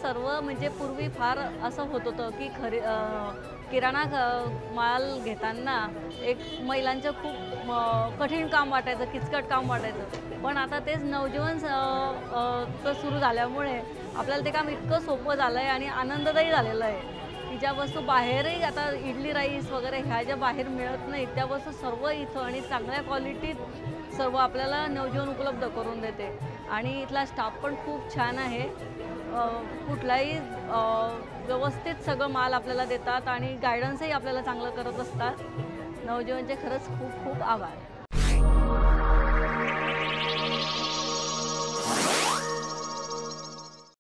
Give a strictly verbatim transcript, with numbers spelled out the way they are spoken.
सर्व म्हणजे पूर्वी फार असं होत होतं की खरे किराणा माल घेताना एक महिलांचं खूप कठीण काम वाटायचं, किचकट काम वाटायचं। पण आता तेच नवजीवन चं सुरू झाल्यामुळे आपल्याला ते काम इतकं सोपं झालं आहे आणि आनंददायी झालेलं आहे की ज्या वस्तू बाहेरही आता इडली राईस वगैरे ह्या ज्या बाहेर मिळत नाहीत त्या वस्तू सर्व इथं आणि चांगल्या क्वालिटीत सर्व आपल्याला नवजीवन उपलब्ध करून देते। आणि इथला स्टाफ पण खूप छान आहे, कुठलाही व्यवस्थित सगळं माल आपल्याला देतात आणि गाईडन्सही आपल्याला चांगलं करत असतात। नवजीवनचे खरंच खूप खूप आभार।